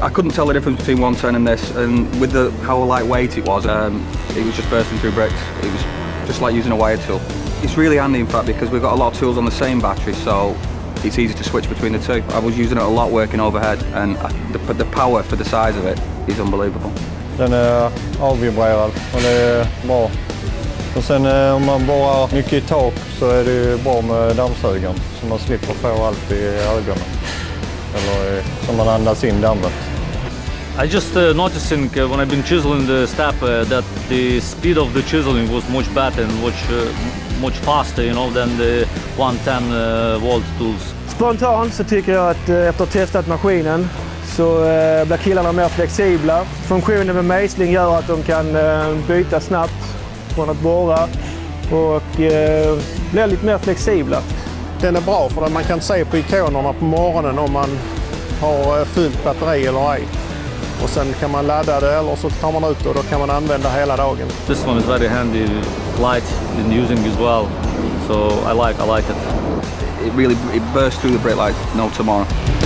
I couldn't tell the difference between 110 and this, and with how lightweight it was just bursting through bricks. It was just like using a wire tool. It's really handy in fact because we've got a lot of tools on the same battery, so it's easy to switch between the two. I was using it a lot working overhead, and the power for the size of it is unbelievable. Den är avvibrerad och det är bra. Och sen om man borrar mycket i tak så är det ju bra med dammsugaren så man slipper få allt i ögonen. Eller så man andas in dammet. I just noticing when I've been chiseling the step that the speed of the chiseling was much better and much faster, you know, than the 110 volt tools. Spontant så tycker jag att efter att ha testat maskinen så blir killarna mer flexibla. Funktionen med mejsling gör att de kan byta snabbt från att borra och blir lite mer flexibla. Den är bra för att man kan se på ikonerna på morgonen om man har fullt batteri eller ej. Och sen kan man ladda det eller så tar man ut det och då kan man använda hela dagen. This one is very handy, light in using as well, so I like it. It bursts through the brick like no tomorrow.